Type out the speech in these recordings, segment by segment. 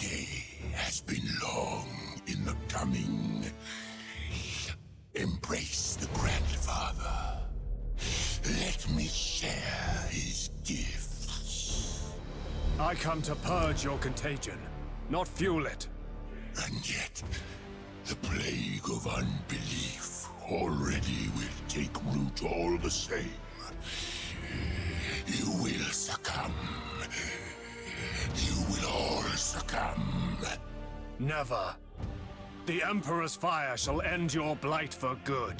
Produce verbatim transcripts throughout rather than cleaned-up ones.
day has been long in the coming. Embrace the grandfather. Let me share his gifts. I come to purge your contagion, not fuel it. And yet, the plague of unbelief already will take root all the same. You will succumb. You will all succumb. Never. The Emperor's fire shall end your blight for good.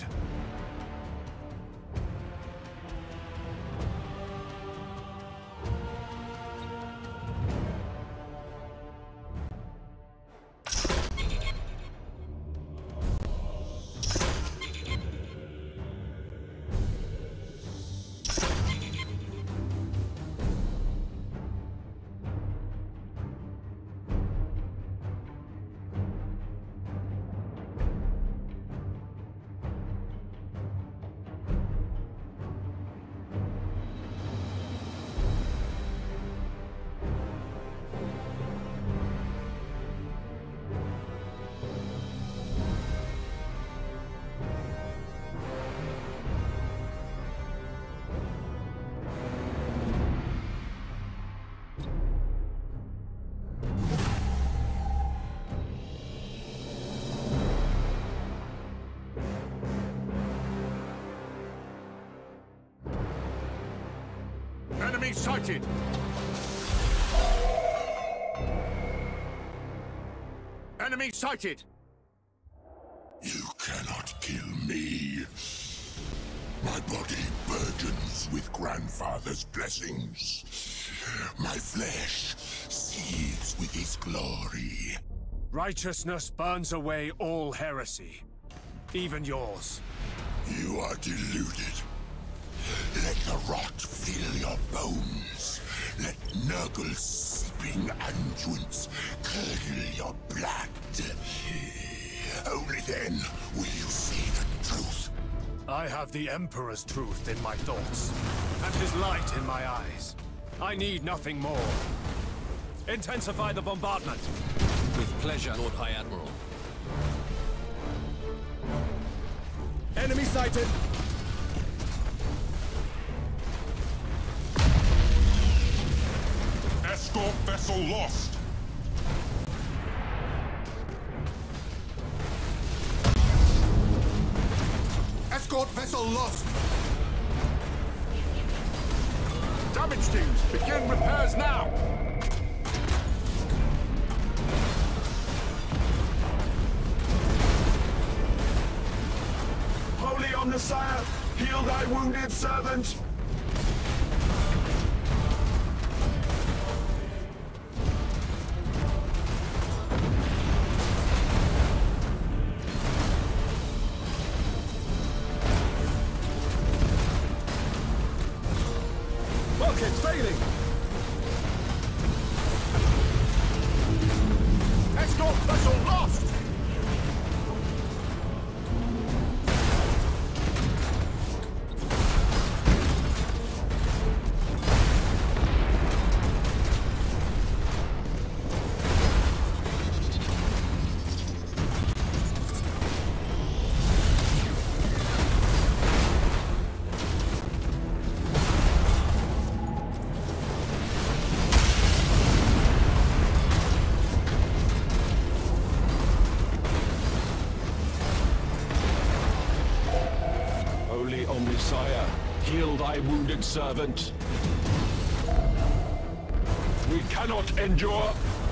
Enemy sighted! Enemy sighted! You cannot kill me. My body burgeons with Grandfather's blessings. My flesh seethes with his glory. Righteousness burns away all heresy, even yours. You are deluded. Let the rot fill your bones. Let Nurgle's seeping unguents curdle your blood. Only then will you see the truth. I have the Emperor's truth in my thoughts, and his light in my eyes. I need nothing more. Intensify the bombardment. With pleasure, Lord High Admiral. Enemy sighted! Escort vessel lost! Escort vessel lost! Damage teams, begin repairs now! Holy Omnissiah, heal thy wounded servant! Rockets failing! Escort vessel lost! Holy Omnissiah, heal thy wounded servant. We cannot endure.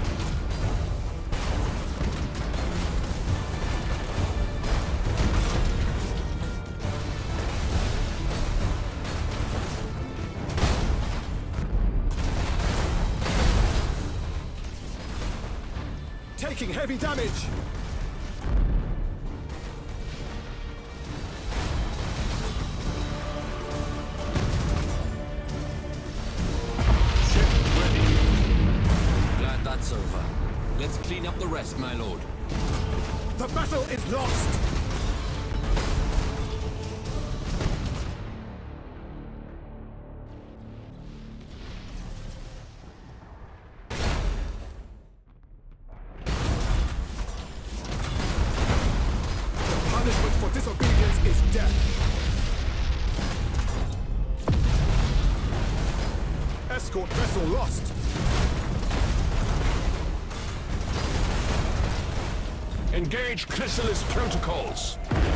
Taking heavy damage! That's over. Let's clean up the rest, my lord. The battle is lost! disobedience is death. Escort vessel lost. Engage Chrysalis protocols.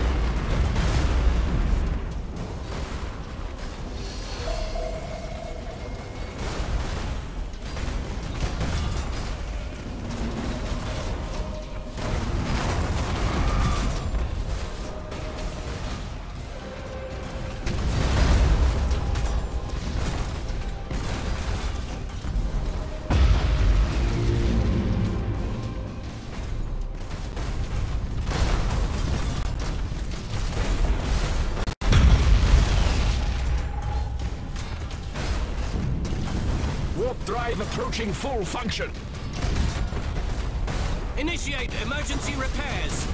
Drive approaching full function. Initiate emergency repairs.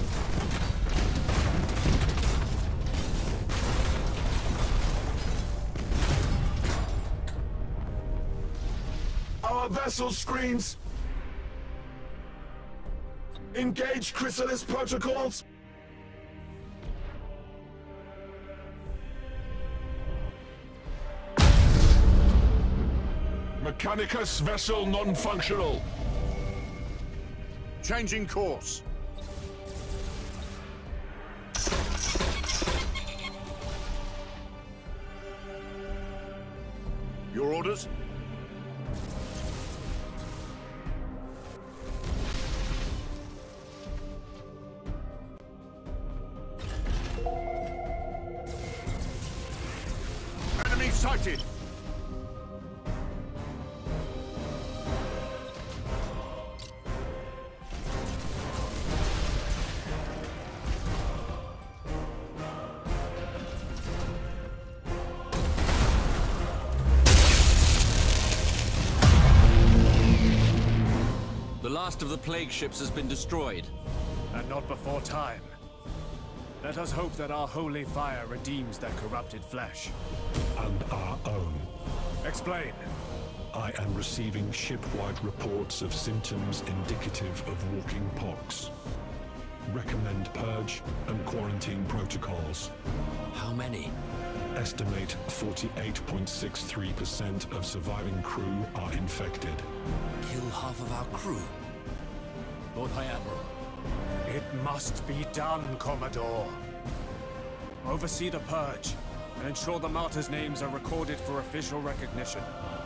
Our vessel screams. Engage Chrysalis protocols. Mechanicus vessel non-functional. Changing course. Your orders? Enemy sighted! The last of the plague ships has been destroyed. And not before time. Let us hope that our holy fire redeems their corrupted flesh. And our own. Explain. I am receiving ship-wide reports of symptoms indicative of walking pox. Recommend purge and quarantine protocols. How many? Estimate forty-eight point six three percent of surviving crew are infected. Kill half of our crew. Lord High Admiral. It must be done, Commodore. Oversee the purge, and ensure the martyrs' names are recorded for official recognition.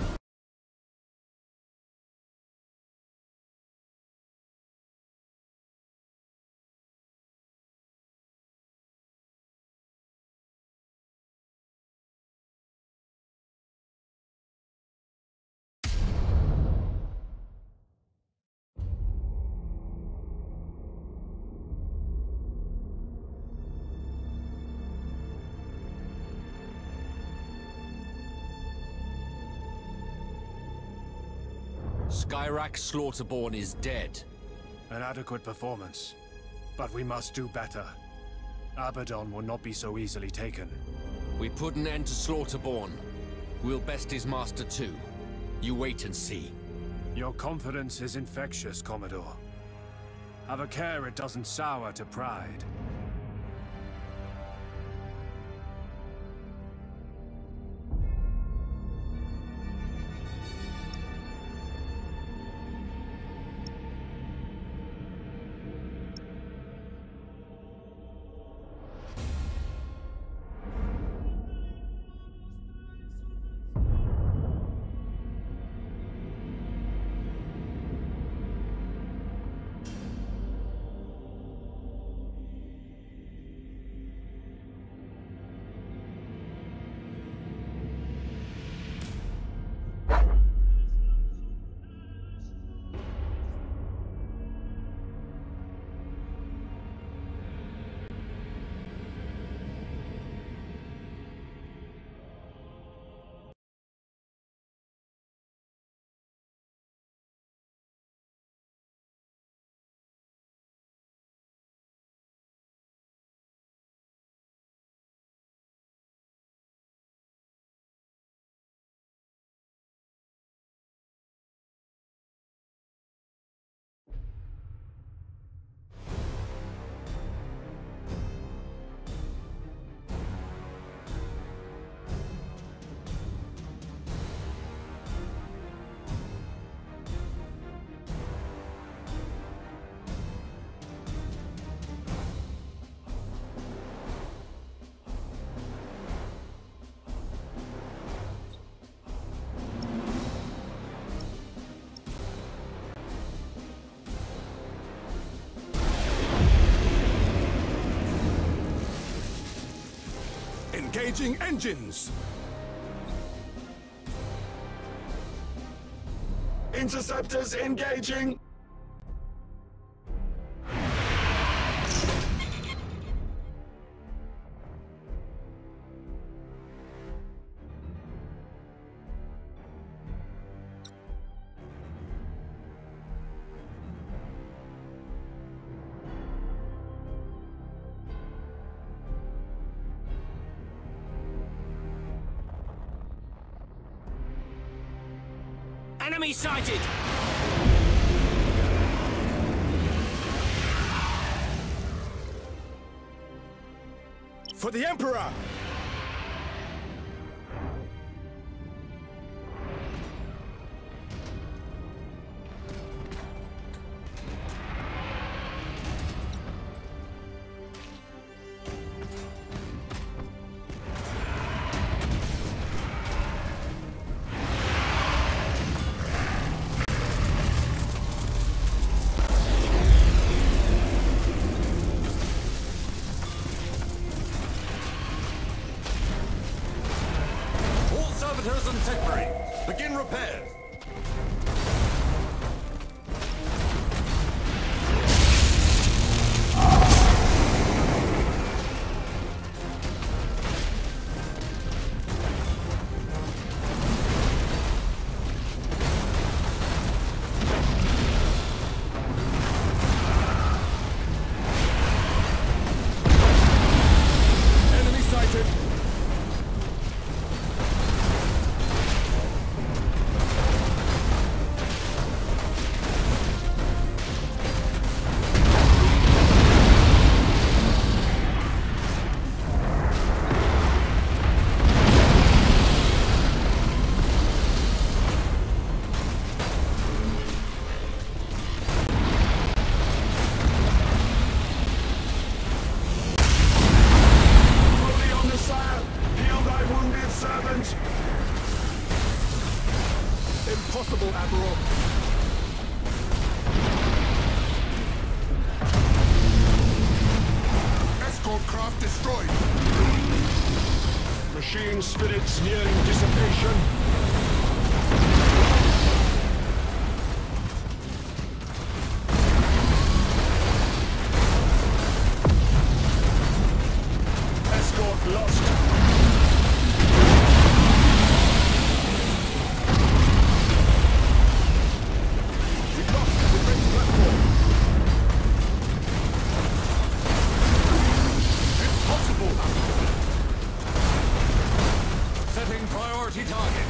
Skyrak Slaughterborn is dead. An adequate performance. But we must do better. Abaddon will not be so easily taken. We put an end to Slaughterborn. We'll best his master too. You wait and see. Your confidence is infectious, Commodore. Have a care it doesn't sour to pride. Engaging engines! Interceptors engaging! Enemy sighted! For the Emperor! Servitors and tech marines, begin repairs. Enemy sighted! Impossible, Admiral. Escort craft destroyed. Machine spirits nearing dissipation. Escort lost. Setting priority target.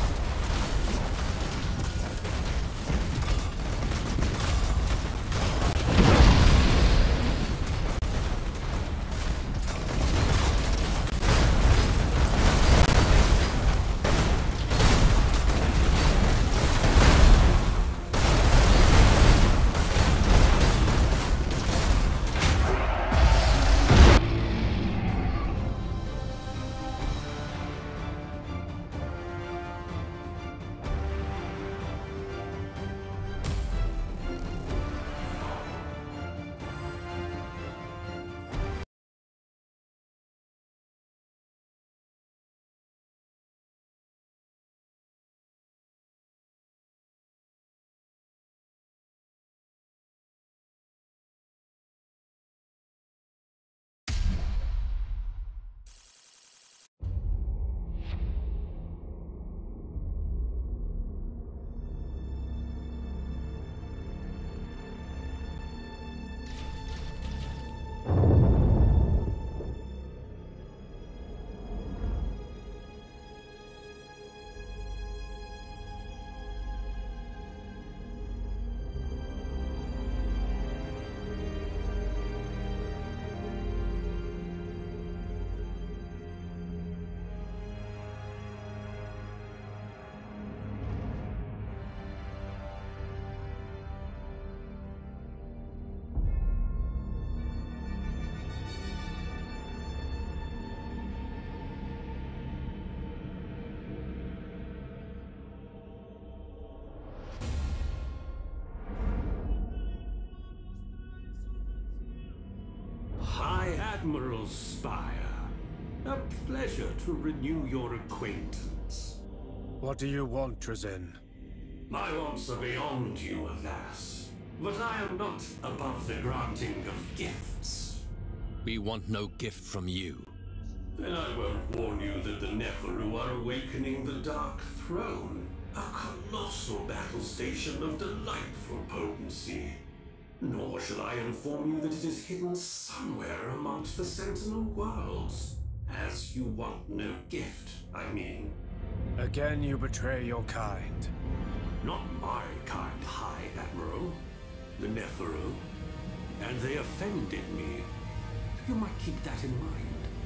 High Admiral's Spire. A pleasure to renew your acquaintance. What do you want, Trazin? My wants are beyond you, alas. But I am not above the granting of gifts. We want no gift from you. Then I won't warn you that the Neferu are awakening the Dark Throne, a colossal battle station of delightful potency. Nor shall I inform you that it is hidden somewhere amongst the Sentinel worlds. As you want no gift, I mean. Again you betray your kind. Not my kind, High Admiral. The Neferu. And they offended me. You might keep that in mind.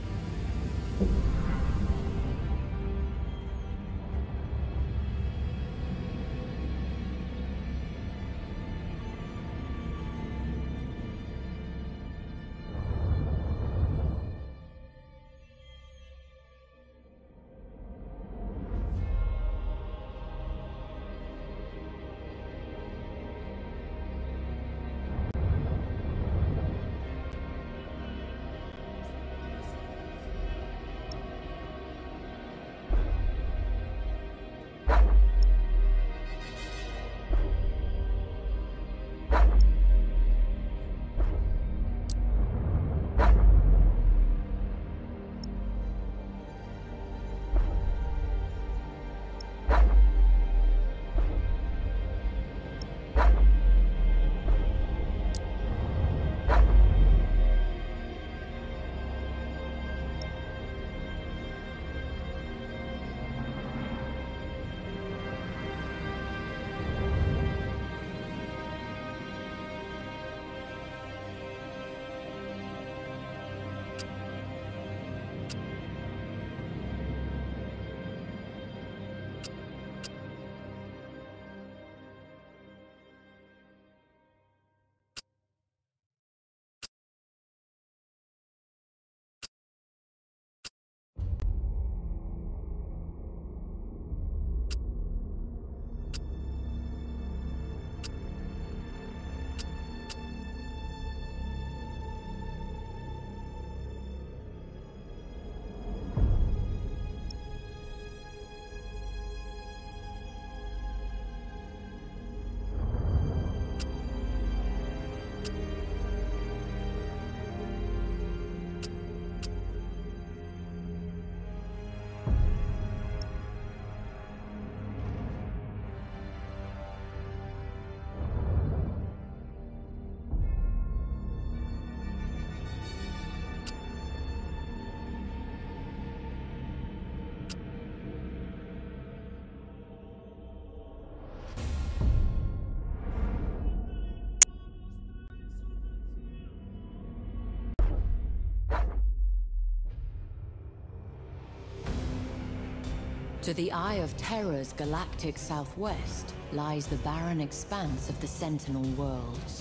To the Eye of Terror's galactic southwest lies the barren expanse of the Sentinel worlds.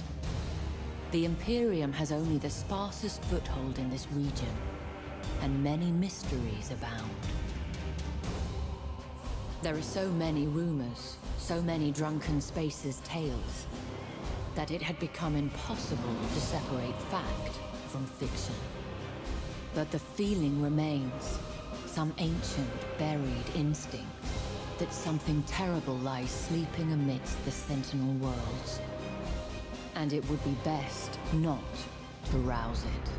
The Imperium has only the sparsest foothold in this region, and many mysteries abound. There are so many rumors, so many drunken spaces tales, that it had become impossible to separate fact from fiction. But the feeling remains. Some ancient, buried instinct that something terrible lies sleeping amidst the Sentinel worlds. And it would be best not to rouse it.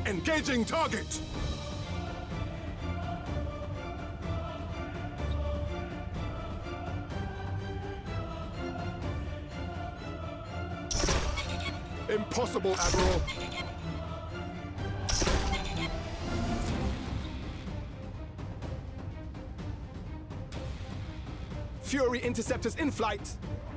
Engaging target! Impossible, Admiral! Fury interceptors in flight!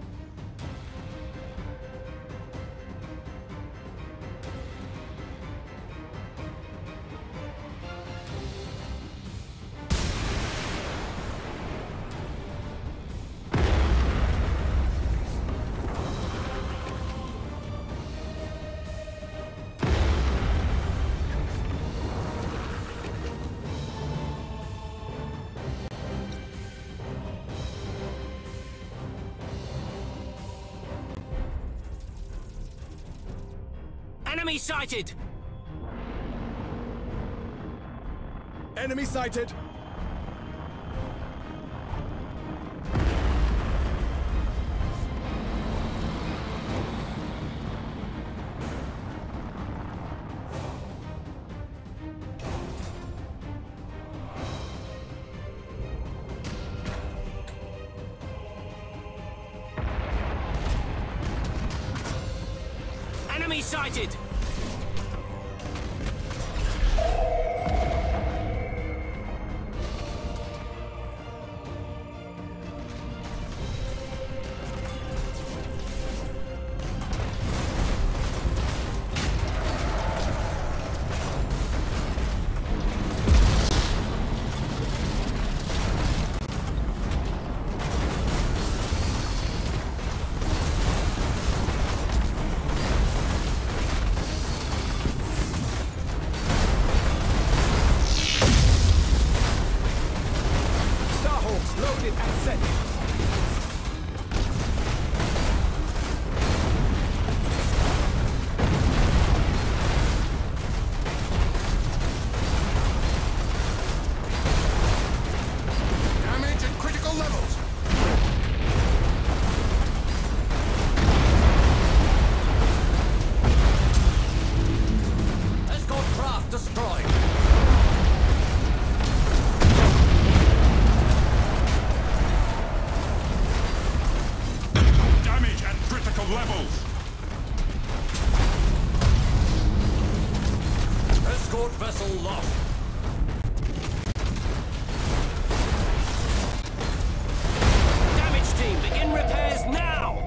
Enemy sighted! Enemy sighted! Enemy sighted! Loaded and set. Damage at critical levels. Escort craft destroyed. Levels. Escort vessel lost. Damage team, begin repairs now!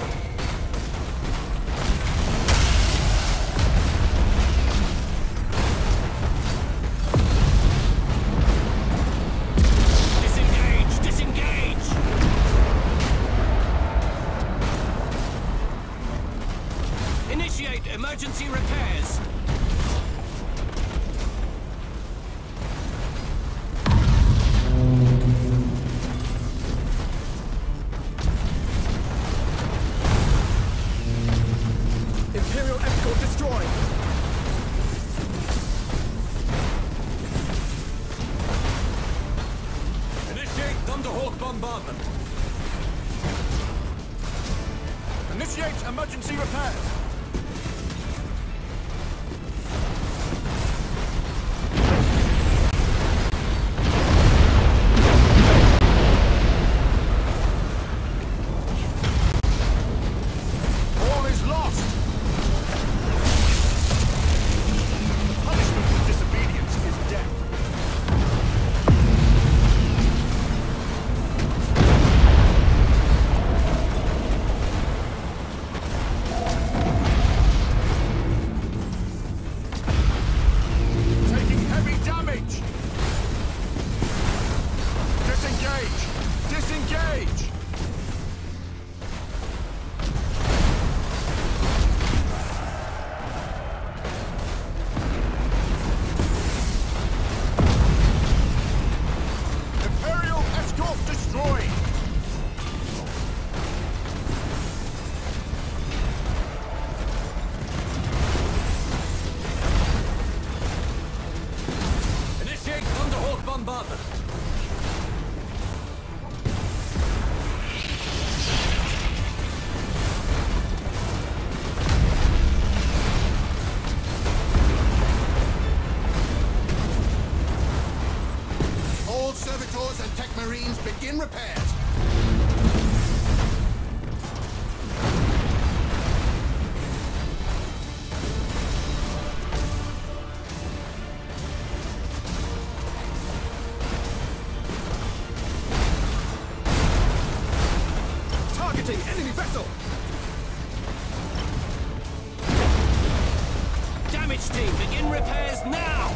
Disengage! Disengage! Initiate emergency repairs. Imperial escort destroyed. Initiate Thunderhawk bombardment. Initiate emergency repairs. bombardment. All servitors and tech marines begin repairs. Targeting enemy vessel! Damage team, begin repairs now!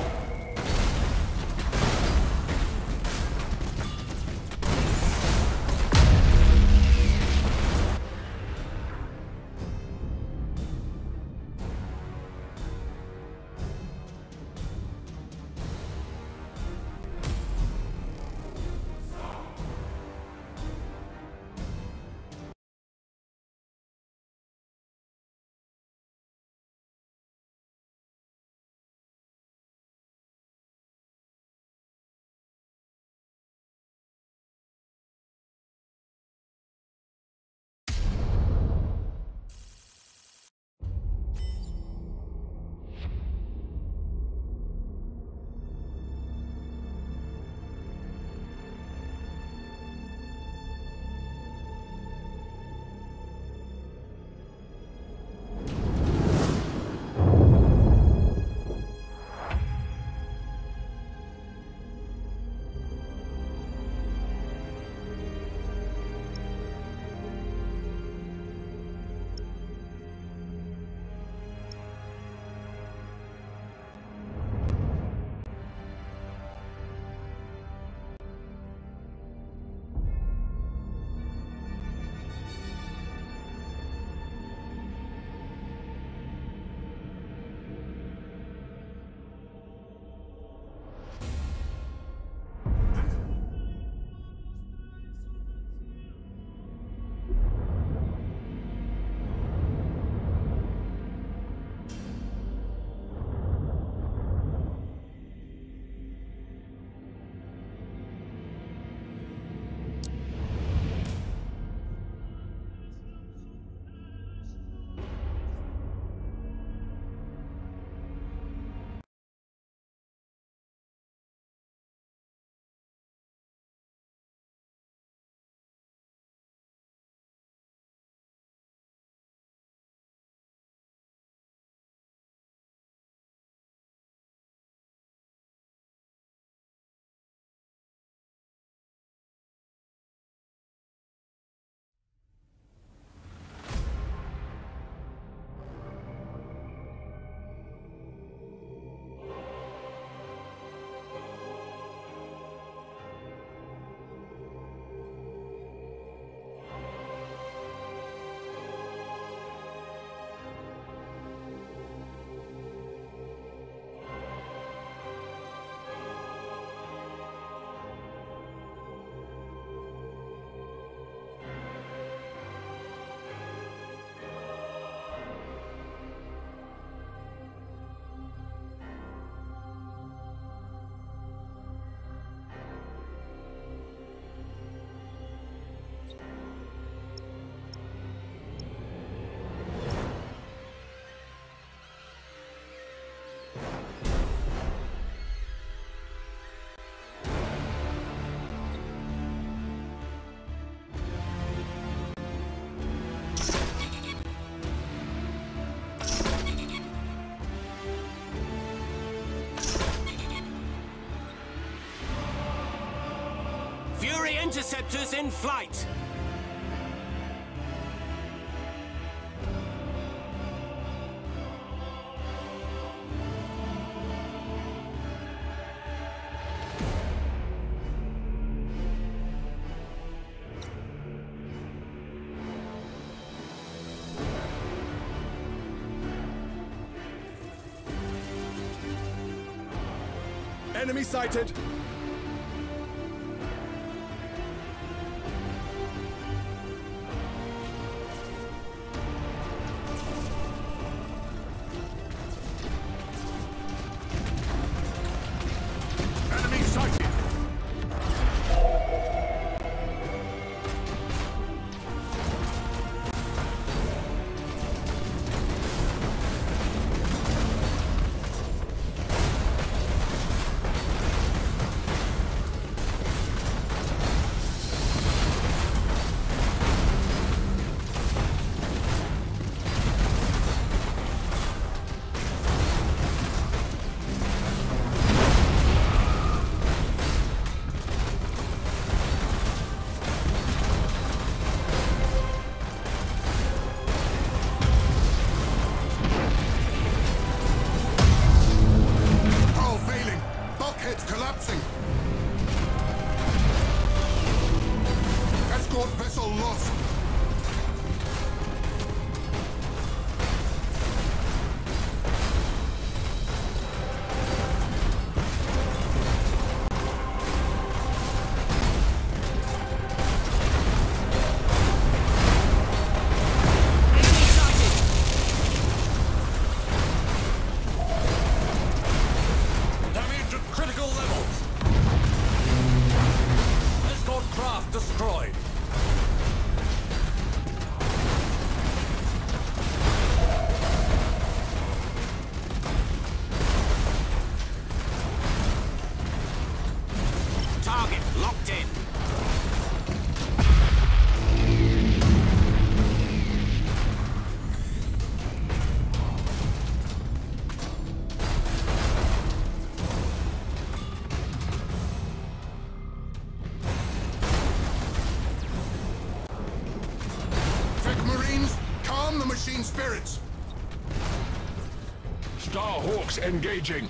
Fury interceptors in flight! Enemy sighted! Enemy sighted! collapsing. Escort vessel lost. Destroyed. Target locked in. Calm the machine spirits! Starhawks engaging!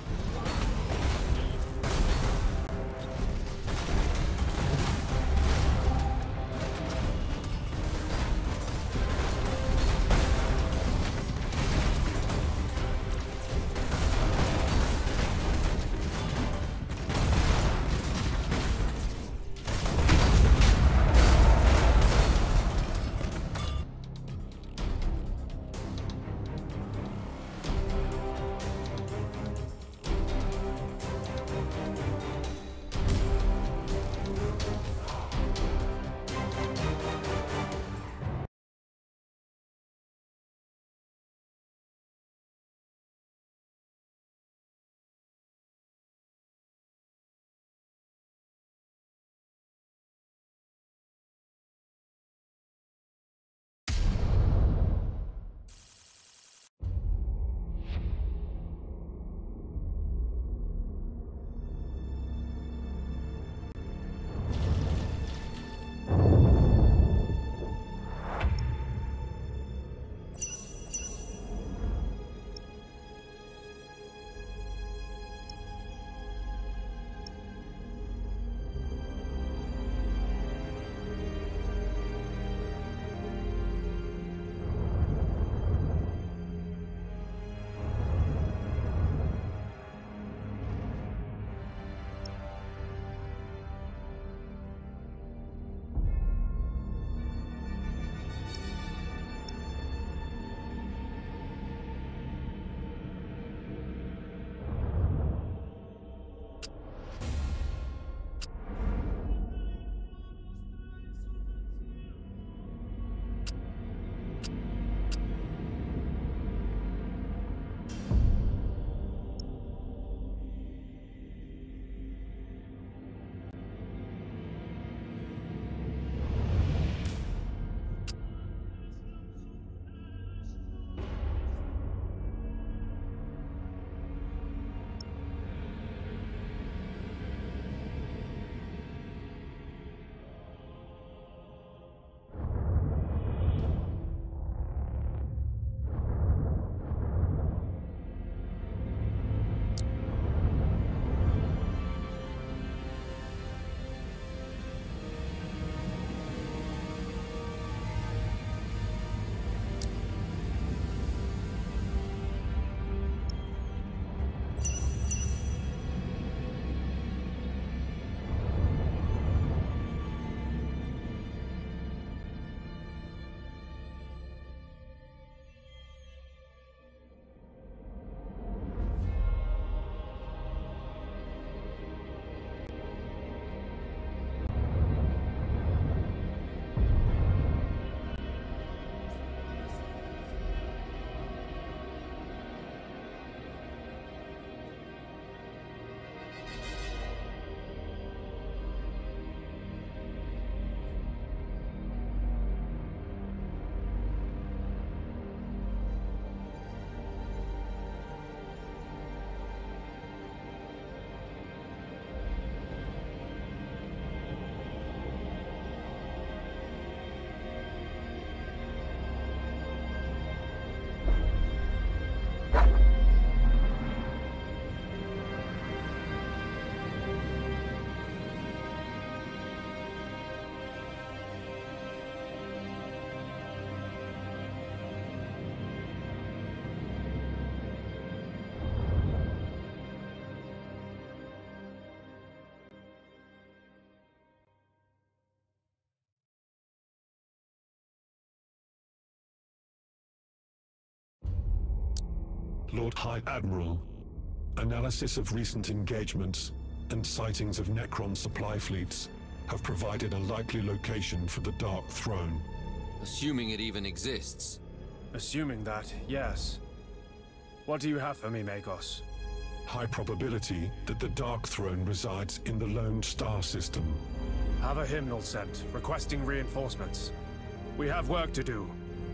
Lord High Admiral. Analysis of recent engagements and sightings of Necron supply fleets have provided a likely location for the Dark Throne. Assuming it even exists. Assuming that, yes. What do you have for me, Magos? High probability that the Dark Throne resides in the Lone Star system. Have a hymnal sent, requesting reinforcements. We have work to do.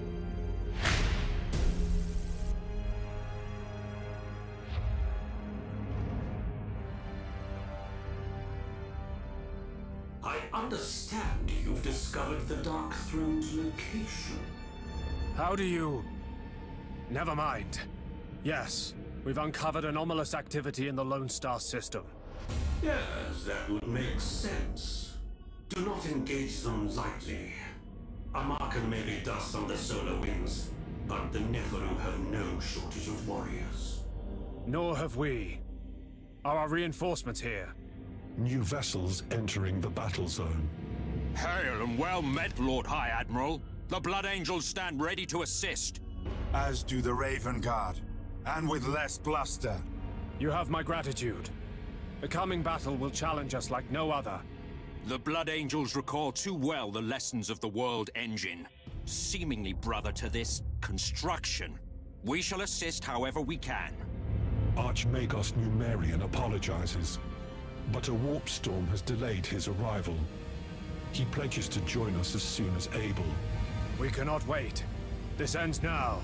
I understand you've discovered the Dark Throne's location. How do you... Never mind. Yes, we've uncovered anomalous activity in the Lone Star system. Yes, that would make sense. Do not engage them lightly. Amarkan may be dust on the solar winds, but the Neferu have no shortage of warriors. Nor have we. Are our reinforcements here? New vessels entering the battle zone. Hail and well met, Lord High Admiral. The Blood Angels stand ready to assist. As do the Raven Guard, and with less bluster. You have my gratitude. The coming battle will challenge us like no other. The Blood Angels recall too well the lessons of the World Engine, seemingly brother to this construction. We shall assist however we can. Archmagos Numerian apologizes, but a warp storm has delayed his arrival. He pledges to join us as soon as able. We cannot wait. This ends now.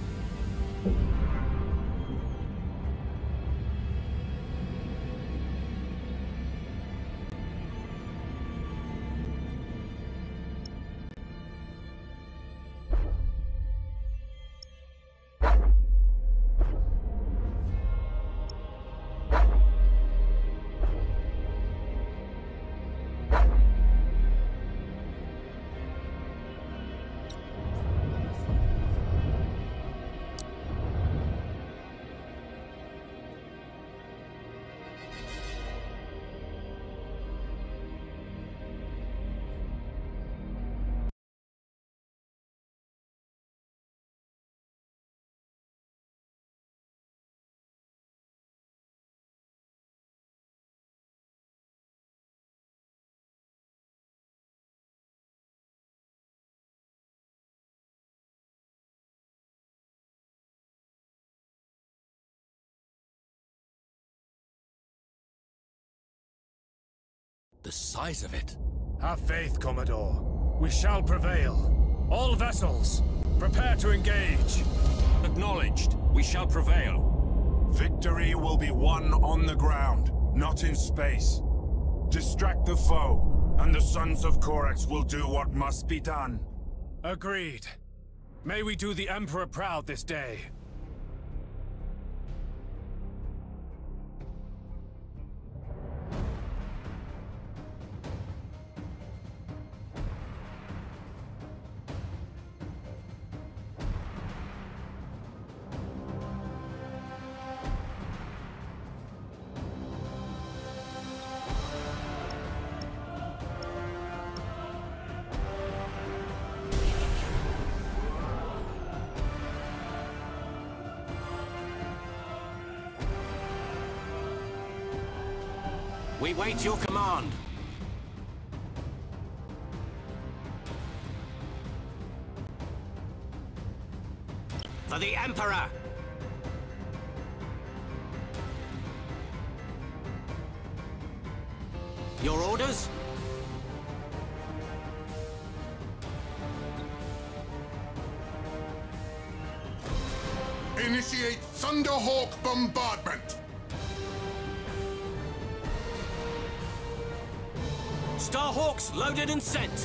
The size of it. Have faith, Commodore. We shall prevail. All vessels, prepare to engage. Acknowledged. We shall prevail. Victory will be won on the ground, not in space. Distract the foe, and the Sons of Korax will do what must be done. Agreed. May we do the Emperor proud this day. We wait your command. For the Emperor! Your orders? Initiate Thunderhawk bombardment! Starhawks loaded and sent!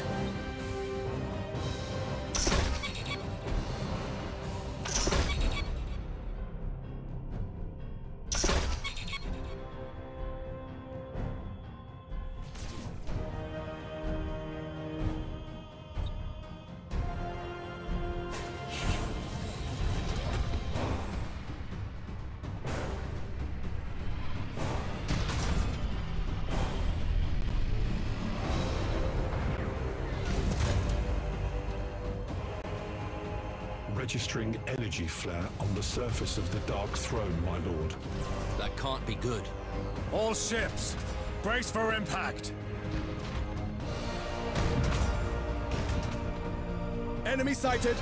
registering energy flare on the surface of the Dark Throne, my lord. That can't be good. All ships, brace for impact. Enemy sighted.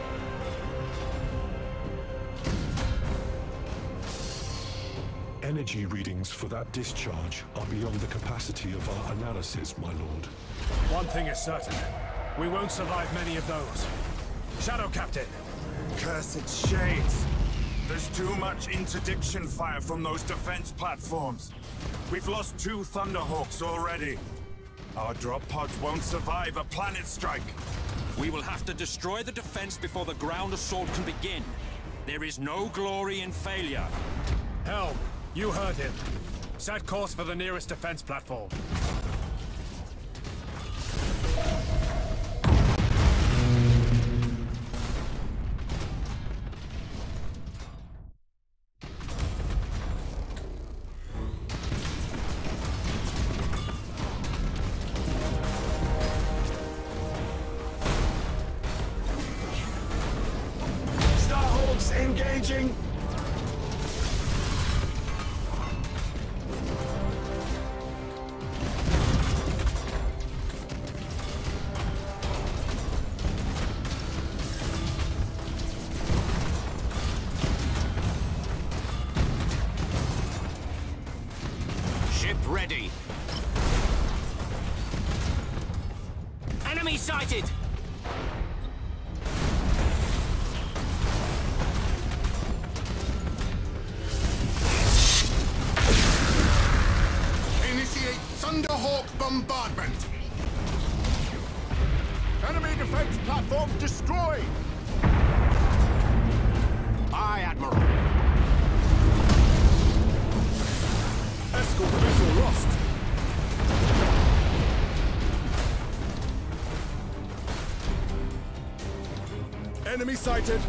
Energy readings for that discharge are beyond the capacity of our analysis, my lord. One thing is certain. We won't survive many of those. Shadow Captain! Cursed shades! There's too much interdiction fire from those defense platforms. We've lost two Thunderhawks already. Our drop pods won't survive a planet strike. We will have to destroy the defense before the ground assault can begin. There is no glory in failure. Helm, you heard him. Set course for the nearest defense platform. Engaging! Ship ready. Enemy sighted! Thunderhawk bombardment! Enemy defense platform destroyed! Aye, Admiral. Escort vessel lost! Enemy sighted!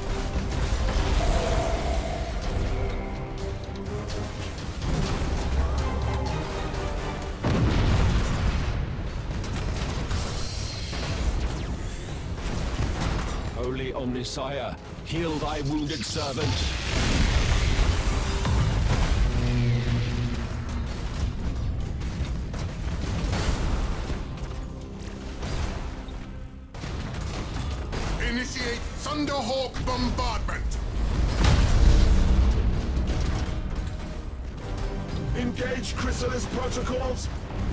Holy Omnisire, heal thy wounded servant. Initiate Thunderhawk bombardment! Engage Chrysalis protocols!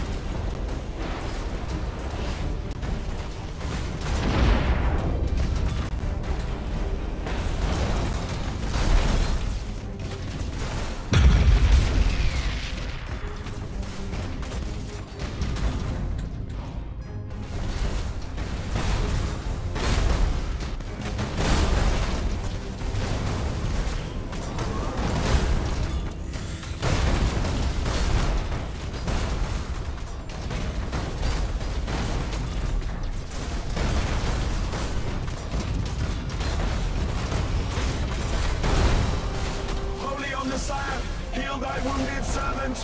Sire, heal thy wounded servant!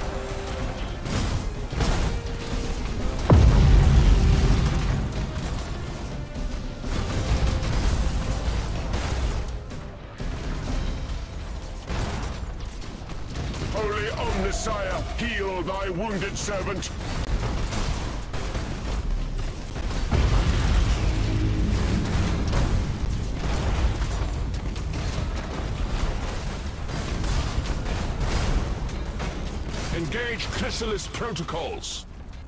Holy Omnisire, heal thy wounded servant! Engage Chrysalis protocols!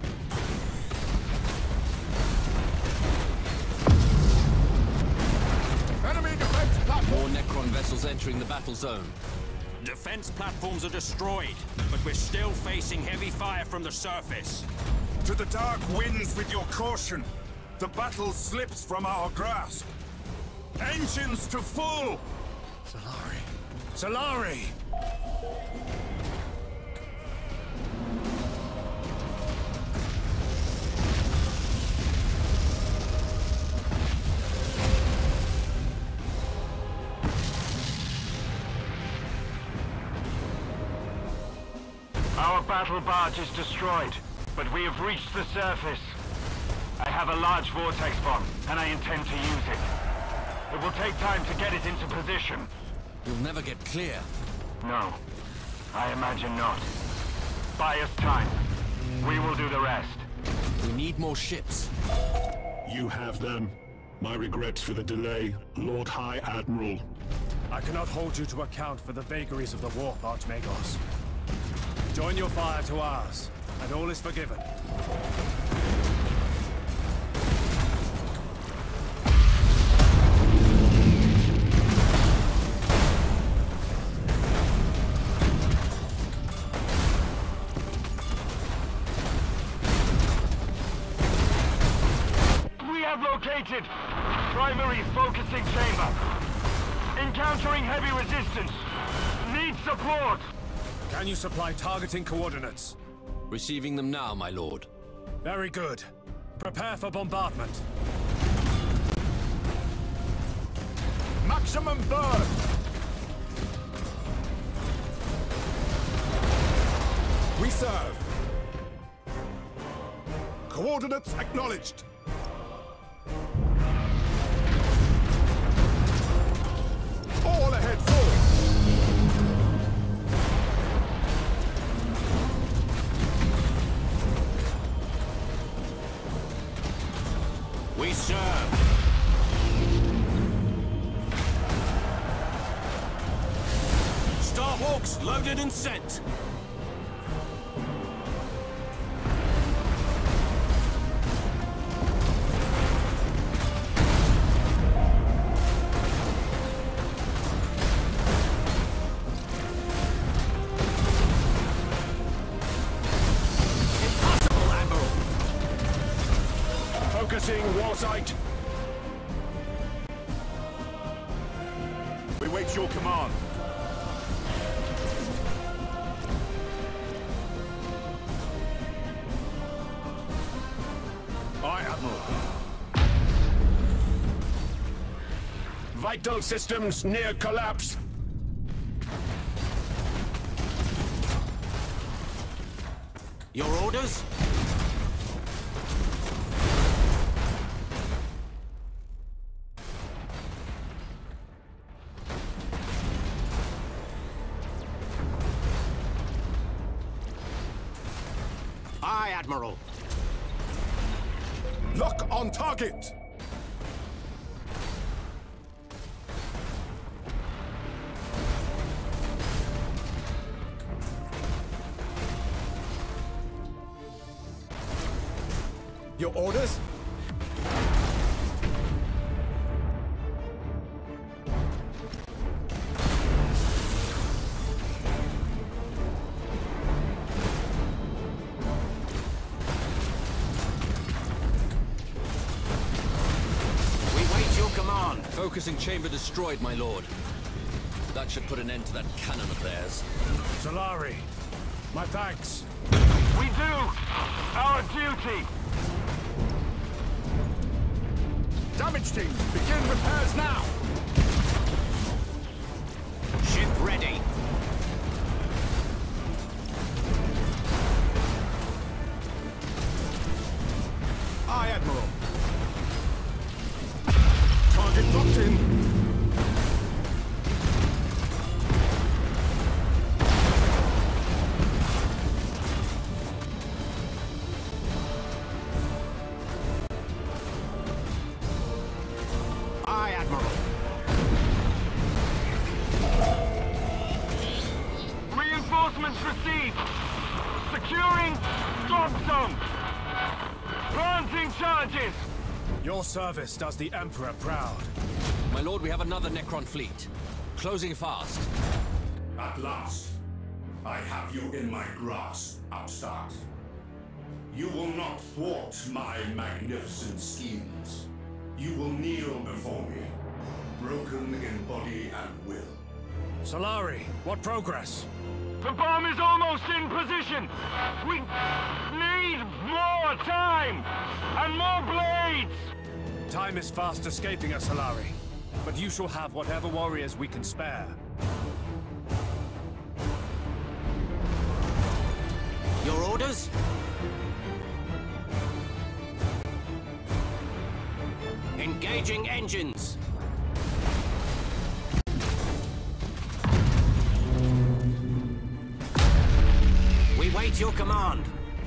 Enemy defense platform! More Necron vessels entering the battle zone. Defense platforms are destroyed, but we're still facing heavy fire from the surface. To the dark winds with your caution! The battle slips from our grasp! Engines to full! Solari! Solari! Our battle barge is destroyed, but we have reached the surface. I have a large vortex bomb, and I intend to use it. It will take time to get it into position. You'll never get clear. No, I imagine not. Buy us time. We will do the rest. We need more ships. You have them. My regrets for the delay, Lord High Admiral. I cannot hold you to account for the vagaries of the warp, Archmagos. Join your fire to ours, and all is forgiven. We have located primary focusing chamber. Encountering heavy resistance. Need support. Can you supply targeting coordinates? Receiving them now, my lord. Very good. Prepare for bombardment. Maximum burn! We serve. Coordinates acknowledged. All ahead forward! We serve. Starhawks loaded and sent. Focusing warsight. We wait your command. Aye, Admiral. Vital systems near collapse. Your orders? Aye, Admiral. Lock on target! Your orders? Focusing chamber destroyed, my lord. That should put an end to that cannon of theirs. Solari, my thanks. We do our duty. Damage team, begin repairs now! Ship ready. Aye, Admiral. Target locked in. Aye, Admiral. Reinforcements received. Securing drop zone. Planting charges. Your service does the Emperor proud. My lord, we have another Necron fleet. Closing fast. At last, I have you in my grasp, upstart. You will not thwart my magnificent schemes. You will kneel before me, broken in body and will. Solari, what progress? The bomb is almost in position. We need more time and more blades. Time is fast escaping us, Solari. But you shall have whatever warriors we can spare. Your orders? Engaging engines. command.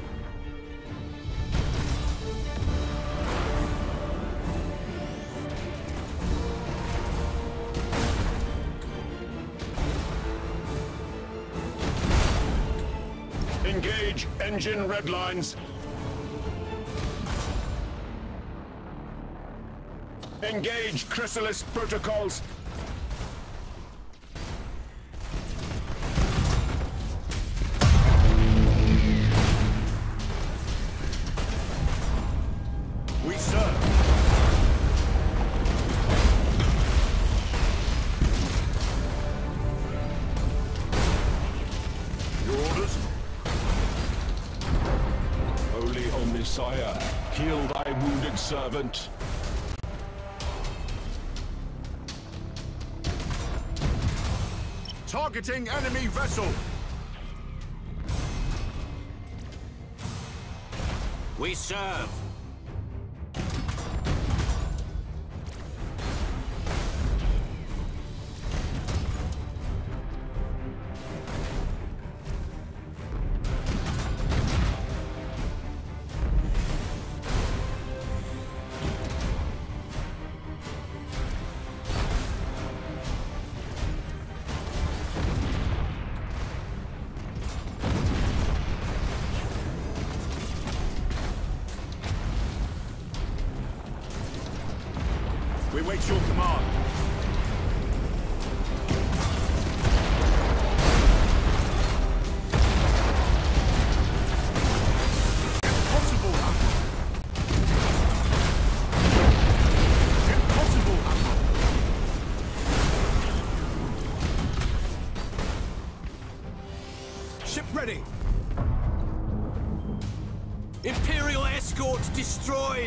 Engage engine red lines. Engage chrysalis protocols. We serve. Your orders? Holy Omnisire, heal thy wounded servant. Targeting enemy vessel. We serve. We wait your command. Impossible, Admiral. Impossible, Admiral. Ship ready. Imperial escort destroyed.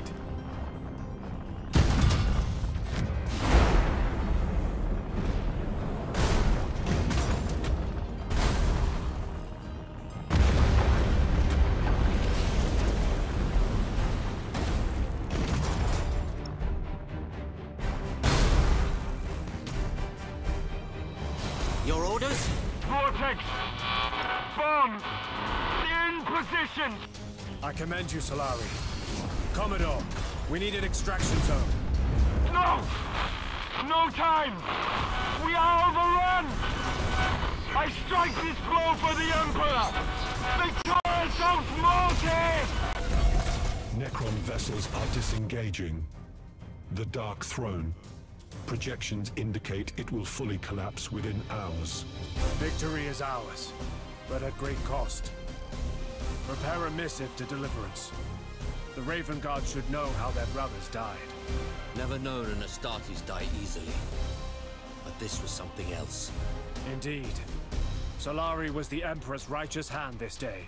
Your orders? Vortex! Bombs! In position! I commend you, Solari. Commodore, we need an extraction zone. No! No time! We are overrun! I strike this blow for the Emperor! Victorious out mortis! Necron vessels are disengaging. The Dark Throne. Projections indicate it will fully collapse within hours. Victory is ours, but at great cost. Prepare a missive to deliverance. The Raven Guard should know how their brothers died. Never known an Astartes die easily. But this was something else. Indeed. Solari was the Emperor's righteous hand this day.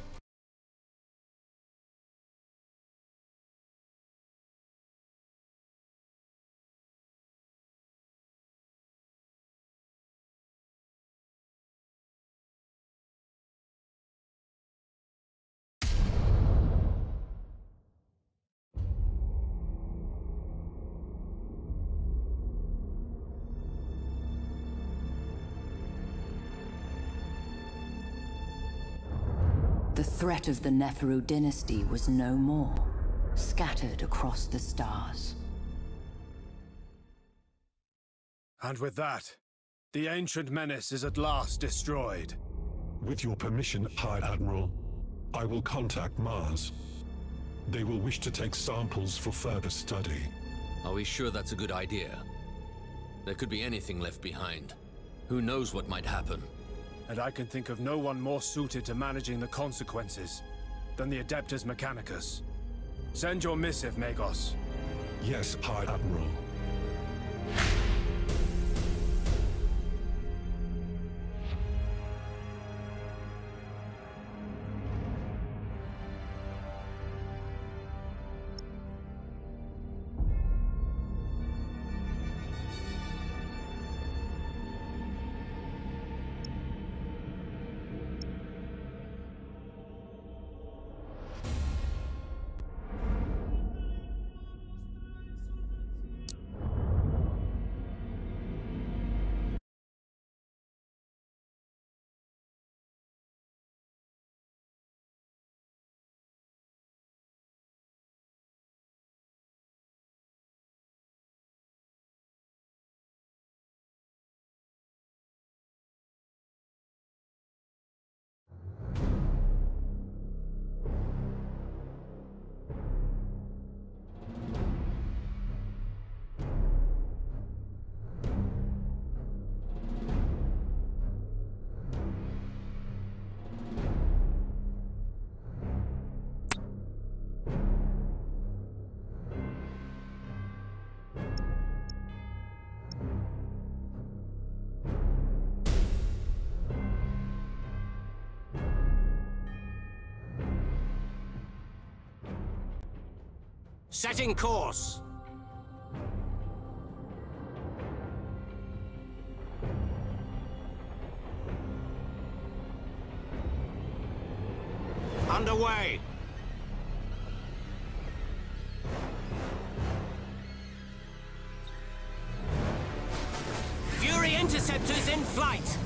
The threat of the Neferu dynasty was no more, scattered across the stars. And with that, the ancient menace is at last destroyed. With your permission, High Admiral, I will contact Mars. They will wish to take samples for further study. Are we sure that's a good idea? There could be anything left behind. Who knows what might happen? And I can think of no one more suited to managing the consequences than the Adeptus Mechanicus. Send your missive, Magos. Yes, High Admiral. Setting course. Underway. Fury interceptors in flight.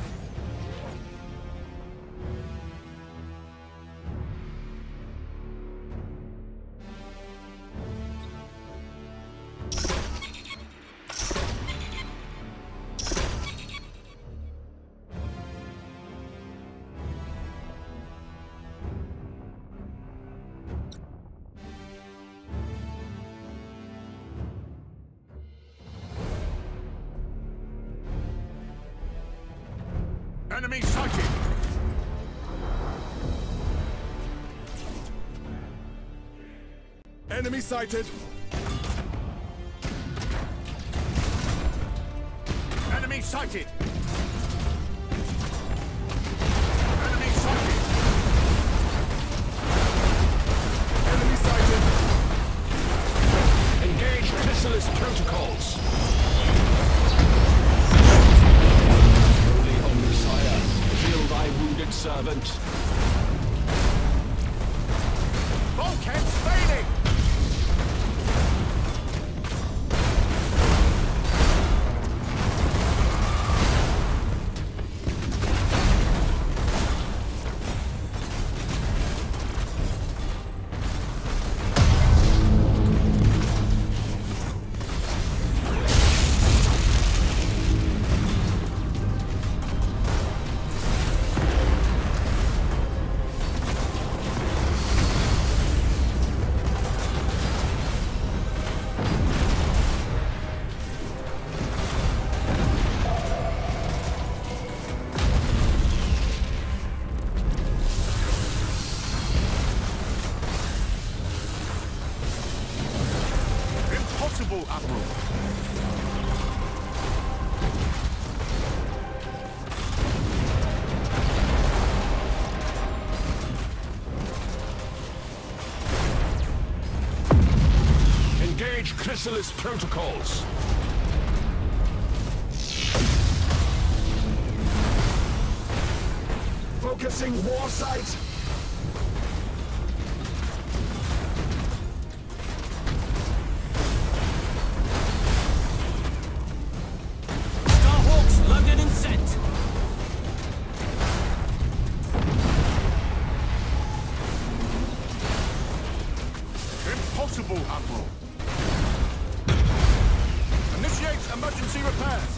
Enemy sighted! Enemy sighted! Enemy sighted! Enemy sighted! Enemy sighted! Engage Chrysalis protocols! Heal thy wounded servant. Bulkheads failing! Admiral. Engage Chrysalis protocols. Focusing war site. Impossible, Admiral. Initiate emergency repairs.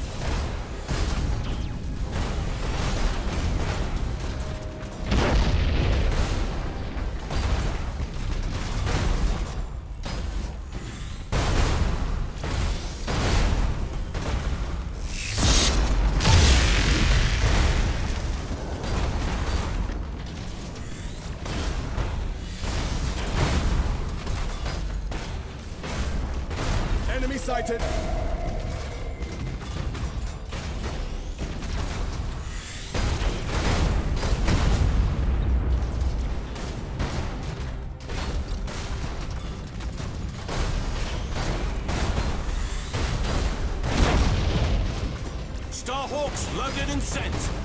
Enemy sighted. Starhawks loaded and sent.